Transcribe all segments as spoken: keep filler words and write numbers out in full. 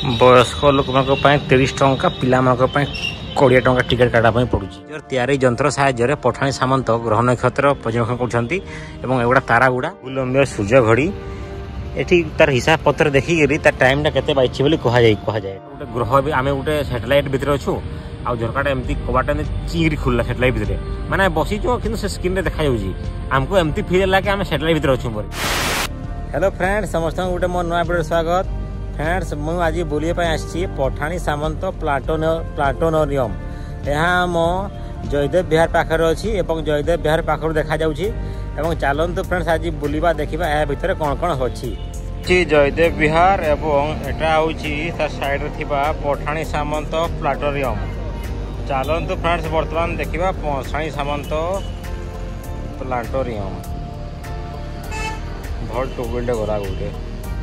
वयस्क लोक तीस टंका पिला कोड़े टंका टिकेट काटापी पड़ुची तैयारी जंत्र साहाय्य पठाणी सामंत ग्रह नक्षत्र पर्यवेक्षण कर एगुड़ा तारागुड़ा विलंबीय सूर्य घड़ी एठी तार हिसाब पत्र देखिकी तार टाइम केते बाइछि बोली कहा जाय कहा जाय गोटे ग्रह भी आमे गोटे सैटेलाइट भितर अछु आ झरकाटा एमती कबाटा चिंगरी खुलला सैटेलाइट भितर माने बसीचो किंतु से स्क्रीन रे देखा जाउची हमको एमती फील होला कि आमे सैटेलाइट भितर अछु पर। हेलो फ्रेंड्स समस्त गोटे मोर नया वीडियो स्वागत। फ्रेंड्स मु आज बुलिए पे आछि पठाणी सामंत प्लाटोन प्लाटोनोरियम यहाँ मो जयदेव विहार पाखर अच्छी एवं जयदेव विहार पाखर देखा जाउची एवं चलतु फ्रेंड्स आज बुलवा देखा या भितर कौन कौन अच्छी जयदेव विहार एवं एटा होची ता साइड रे थिबा पठाणी सामंत प्लाटोरियम। चलतु फ्रेंड्स वर्तमान देखा पठाणी सामंत प्लाटोरियम भल टूबिल्ड गरा गोटे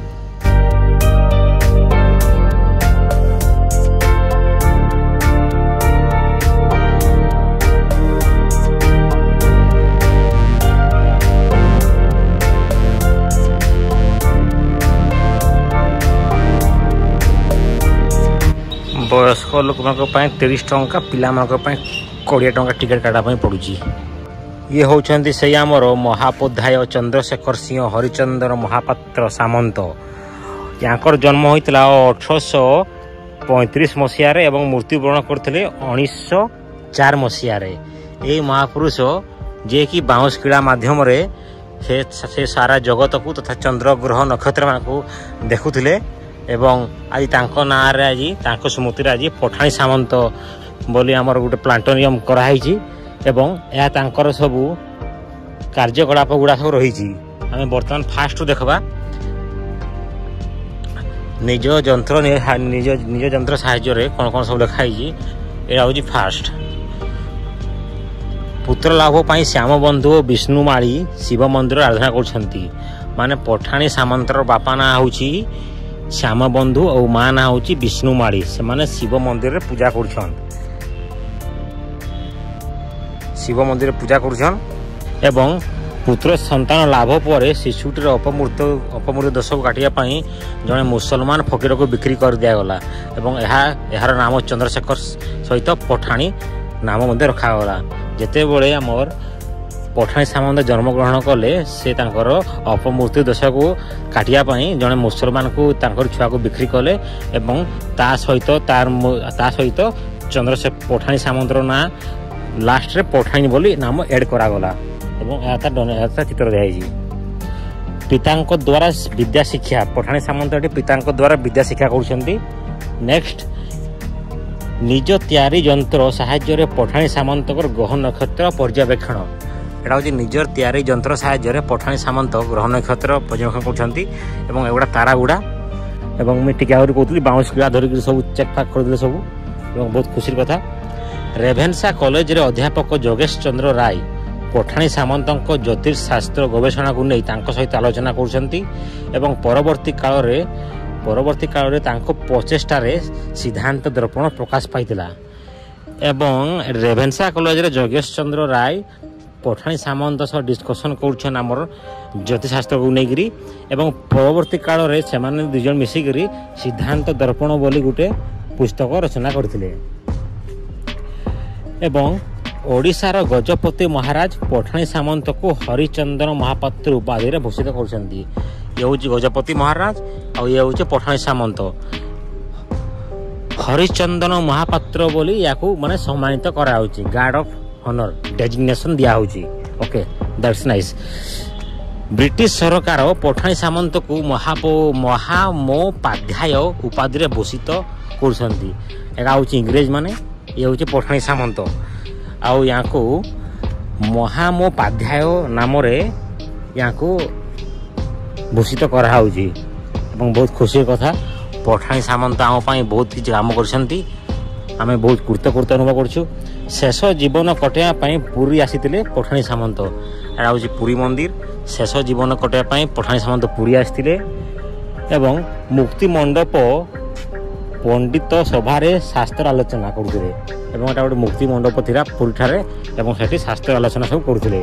वयस्क लोक तीस टंका पिला कोड़े टंका टिकेट काटापी पड़ुची। ये होउछंती से आमर महापोध्याय चंद्रशेखर सिंह हरिचंद्र महापात्र सामंत यांकर जन्म होइतला अठरश पैंतीस मसीह एवं मृत्युवरण करथिले उन्नीस सौ चार मसीह। ये महापुरुष जे कि बाउंस क्रीड़ा माध्यम रे से, से सारा जगत को तथा चंद्र ग्रह नक्षत्र मान को देखुथिले एवं आज तांको नाँ रे आज तांको स्मृति रे आज पठाणी सामंत बोली आमर गोटे प्लाटोनियम कराई एवं यह तांकर सबू कार्यकलाप गुड़ा सब रही। आम बर्तमान फास्ट देखबा निज जंत्र निज निज जंत्र साहाय्य कौन कौन सब लिखाई एटा हूँ फास्ट पुत्र लाभ पाई श्याम बंधु और विष्णुमाली शिव मंदिर आराधना कर माने पठाणी सामंतर बापा ना हूँ श्याम बंधु और माँ ना हूँ विष्णुमाली से माने शिव मंदिर रे पूजा कर शिव मंदिर पूजा कर एवं पुत्र संतान लाभ पर शिशुटीर अपमृत अपमृत दोष को काटापी जड़े मुसलमान फकीर को बिक्री कर दिगला एवं यार नाम चंद्रशेखर सहित पठाणी नाम रखागला। जिते बड़े आमर पठाणी सामंत जन्मग्रहण कले से तांकर अपमृत्यु दोष को काटापी जड़े मुसलमान को छुआ को बिक्री कले एवं ता सहित तार ता सहित चंद्रशेखर पठाणी सामंतर ना लास्ट रे पठाणी बोली नाम एड करागला एवं चित्र दिखाई पिता द्वारा विद्या शिक्षा पठाणी सामंत पिता द्वारा विद्या शिक्षा कर। नेक्स्ट निज तैयारी जंत्र साहाय्य पठाणी सामंत ग्रह नक्षत्र पर्यवेक्षण एटा हूँ निजर तैयारी जंत्र साहाय्य पठाणी सामंत ग्रह नक्षत्र पर्यवेक्षण कर एगुड़ा तारागुड़ा एवं मुझे कहती बाउंस क्रीड़ा धरिक सब चेक फाक कर सब बहुत खुशी कथा। रेभेन्सा कॉलेज रे अध्यापक जोगेश चंद्र राय पठाणी सामंत ज्योतिषशास्त्र गवेषणा को नहीं सहित आलोचना कर परवर्ती काल रे परवर्ती काल रे तांको प्रचेष्टा रे सिद्धांत दर्पण प्रकाश पाइतिला एवं रेभेन्सा कॉलेज रे जोगेश चंद्र राय पठाणी सामंत सह डिस्कसन कर आमर ज्योतिषशास्त्र को लेकिन एवं परवर्ती काल रे से माने दुजन मिसिकरी सिद्धांत दर्पण बोली गोटे पुस्तक रचना करथिले एवं ओडिशार गजपति महाराज पठाणी सामंत को हरिचंदन महापात्र उपाधि रे भूषित कर गजपति महाराज और ये हूँ पठाणी सामंत हरिचंदन महापात्र बोली या माने सम्मानित करा गार्ड ऑफ ऑनर डेजिग्नेशन दिया होची। Okay that's nice. ब्रिटिश सरकार पठाणी सामंत को महापो महामोपाध्याय उपाधि रे भूषित कर इंग्रेज माने ये हूँ पठाणी सामंत आउ या महामोपाध्याय नाम या भूषित करा बहुत खुशी कथा। पठाणी सामंत आम बहुत किसी काम कर बहुत कृतकृत अनुभव कर शेष जीवन कटाई पुरी आसी पठाणी सामंत एटा हूँ पुरी मंदिर शेष जीवन कटाई पठाणी सामंत पुरी आसी एवं मुक्ति मंडप पंडित सभारे शास्त्र आलोचना करते एवं गोटे मुक्ति मंडप थी पुरी ठारे एवं सेठी शास्त्र आलोचना सब करते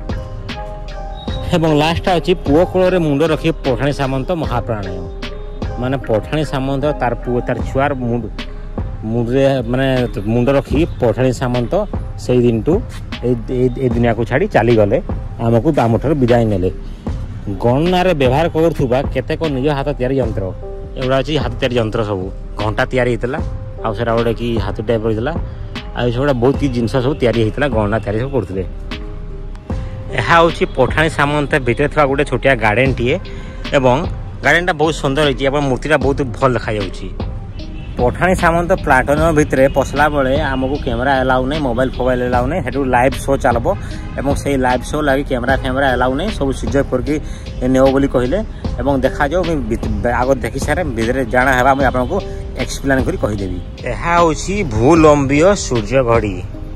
एवं लास्ट अच्छी पुओ कूल मुंड रखी पठाणी सामंत महाप्राणायाम माने पठाणी सामंत तार पुओ तार छुआर मुंड मुंडे माने मुंड रखी पठाणी सामंत से दिन टू ए दुनिया को छाड़ी चली गले आमको आमठार विदाय नेले। गणनारे व्यवहार करुवा केतेक निज हाथ तैयारी यंत्र एगुड़ा अच्छी हाथ तैयारी यंत्र सब घंटा तैयारी होता आउ सेटा गोटे कि हाथ टाइप रही आगुड़ा बहुत किसी जिन सब तैयारी होता गणना तैयारी सब करते। यह हूँ पठाणी सामंत भितर था गोटे छोटिया गार्डन टीए एवं गार्डन बहुत सुंदर होती मूर्तिटा बहुत भल देखा जाऊँगी। पठाणी सामंत प्लाटोनियम भितर पसला बेले आमको कैमेरा एलाउ नहीं मोबाइल फोबाइल एलाउ नहीं सेठू लाइव शो चलो एवं से लाइव शो लगी कैमेरा फैमेरा एलाउ नहीं सब सुइच ऑफ करके नेओ बोली कहले एवं देखा जाओ आग देखी सारे भितर जाना है मुझे आपको एक्सप्लेन करी कहीदेवी। यह हूँ भूलंबीय सूर्य घड़ी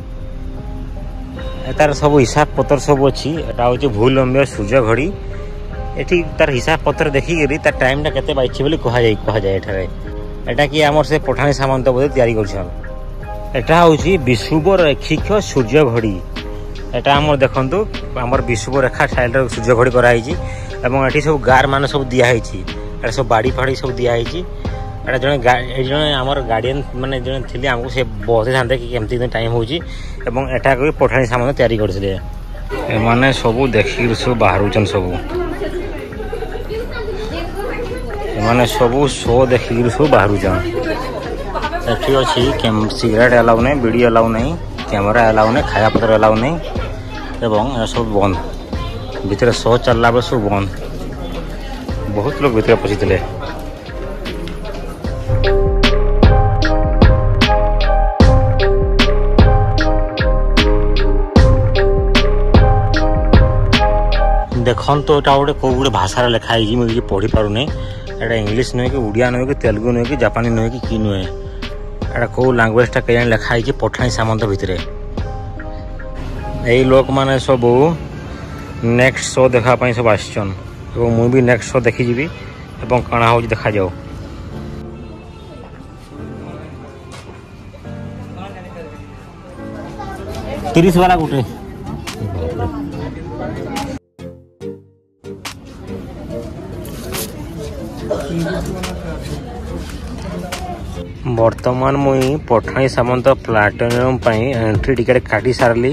तार सब हिसाब पत्र सब अच्छी एटा हूँ भूलंबीय सूर्य घड़ी एटी तार हिसाब पत्र देखिकी तार टाइम टा केते बाइछि बोली कहा जाय कहा जाय एठारे एटा कि आमर से पठाणी सामंत बोधे तैयारी करछन। एटा हूँ विषुव रेखिक सूर्य घड़ी एटा आमर देखंतु आमर विषुव रेखा स्टाइल सूर्य घड़ी कराई एवं एटी सब गार मान सब दियाई एटा सब बाड़ी फाड़ी सब दियाई एटा जने जने आमर गार्डियन माने जने थिले हमको से बते थांते कि केमती टाइम होची एवं एटा को पठाणी सामंत तैयारी करथिले ए माने सब देखि सब बाहरुचन सब माने सबू शो देखिक सब बाहर जान एठी अच्छी सिगरेट एलाउ नहीं बीड़ी एलाउ नहीं कैमेरा एलाउ नहीं खाया पत्र एलाउ नहीं एवं सब बंद भितर शो चलला बेले सब बंद बहुत लोग भितर पशिले। देखन तो एटा गोटे कौ गोटे भाषा लिखाई मुझे पढ़ी पारूनी एटा इंग्लिश नुहे कि उड़िया नुहे कि तेलुगु नुहे कि जापानी नुहे कि कि नुहे एटा कौ लांगुएजटा के लिखाई पठाणी सामंत भितर यही लोक मैंने सब नेक्स्ट शो देखापी सब आसन मुझे नेक्स्ट शो देखी जी कण हो देखा जाओ। तीस वाला गोटे बर्तमान मुई Pathani Samanta planetarium entry ticket काटी सारली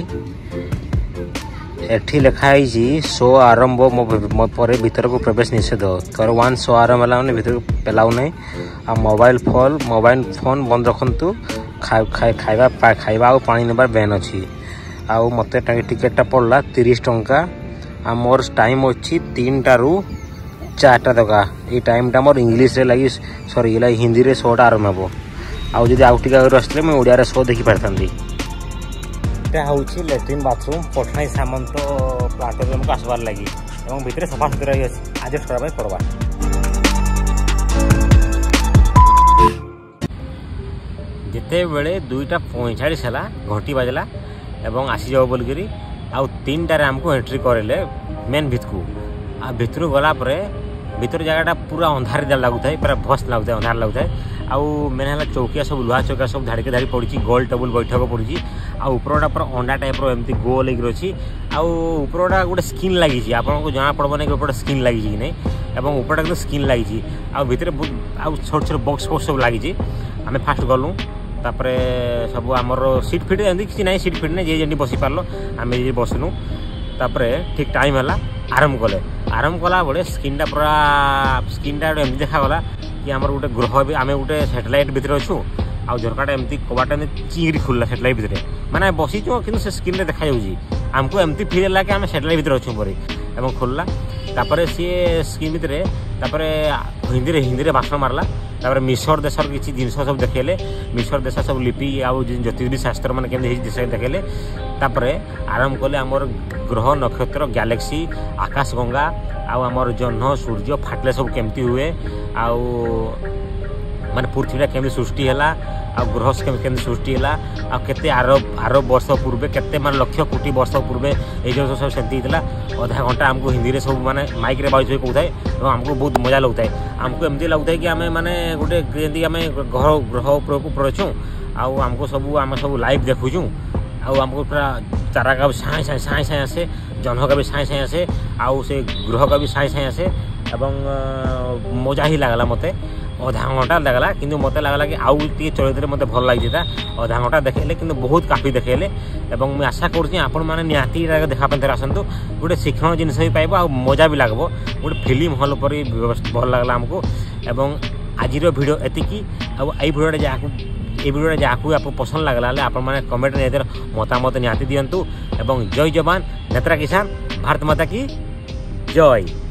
एठी लिखाई शो आरंभ पर भीतर को प्रवेश निषेध तोर वन शो आरंभ है भीतर पेलाऊ नहीं आ मोबाइल फोन मोबाइल फोन बंद रखु खाइबा खाइबा आ पानी नेबार बैन अच्छी आ मत टिकेटा पड़ला तीस टंका आ मोर टाइम अच्छी तीन टारू चार्टा दका ये टाइमटा मोर इंग्लीश लगी सॉरी ये हिंदी रे शोटा आरंभ हे आउ जब आउ टी आसते मुझे ओडिया शो देखी पारती। यहाँ हूँ latrine bathroom Pathani Samanta planetarium को आसबार लगी और भितर सफा सुतरा आडजस्ट करने पड़वा। जिते बेले दुईटा पैंचाश है घंटी बाजला एवं आसी जाओ बोलिकी आउ तीन टारे आमको एंट्री करेले मेन भित को आ भितर गलापर भितर जगह पूरा अंधार लगुता है पूरा भस लगुता है अंधार लगुता है आउ मेन है चौकिया सब लुहा चौकिया सब धाड़ी धाड़ी पड़ी गोल टेबुल बैठक पड़ी आउपरटा पूरा अंडा टाइप एमती गोल होगी अच्छी आउपरटा गोटे स्किन लगी आपको जना पड़ो नहीं ऊपर स्किन लगी कि नहीं और ऊपरटा एकदम स्किन लगी आर आउ छोट छोट बक्स बक्स सब लगी आम फास्ट गलु तापर सब आमर सीट फिट एमती किसी ना सीट फिट नहीं जी बसी पार्ल आम ये बसलु तापर ठीक टाइम है आरंभ कले आरंभ कला बेले स्क्रीन पूरा स्क्रीन एमती देखा कि आमर गोटे ग्रह भी आम गोटे सैटेलाइट भितर अच्छु आउ झरकाटा एमती कबाटा चिंगरी खुलला सैटेलाइट भितर माने बसीचु कि से स्क्रीन देखा आमको एमती फिल है कि आम सैटेलाइट भितर अच्छु पर एवं खोलला तापर सी स्क्रीन भितर तापर हिंदी हिंदी भाषण मारला तापर मिसर देशर किसी जिन सब देखेले मिसर देश सब लिपि आउ ज्योतिष शास्त्र मैंने केमती देश देखेले तापर आरंभ कले आमर ग्रह नक्षत्र गैलेक्सी आकाश गंगा आमर जह्न सूर्य फाटले सब केमती हुए आउ माने पृथ्वीटा केमती सृष्टि है आ ग्रह केमती सृष्टि है आ केते आरब आरब वर्ष पूर्वे केते माने लक्ष कोटी वर्ष पूर्वे ये जो सब सेमती होता अधा घंटा आमको हिंदी रे सब माने माइक रे बाइज कहता है और आमको बहुत मजा लगता है आमको एमती लगता है कि आम माने गोटे जमी आम ग्रह ग्रह उपरकू पड़छुँ आउ आमको सब आम सब लाइव देखुचुँ आउ आमको पूरा तारा का भी साए साए साए साए आसे जह्न का भी साए साए आसे आउ से ग्रह का भी साए साए आसे एवं मजा ही लगला मते अधा घंटा लगला कि मत लगला कि आउ टे चलते मत भल लगी था अधा घंटा देखेले कि बहुत काफी देखेले एवं मुझे आशा करुँच आपण मैंने निहाती देखा आसतु गोटे शिक्षण जिनस भी पाइब आ मजा भी लगब गोटे फिल्म हॉल पर भल लगला आमको एवं आज भिडियो एतिकी आई भिडियो जहाँ ये भिडियो जहाँ आपको पसंद लगला आप कमेंट निहत मतामत निहाती दिंतु एवं जय जवान नेत्रा किसान भारत माता की जय।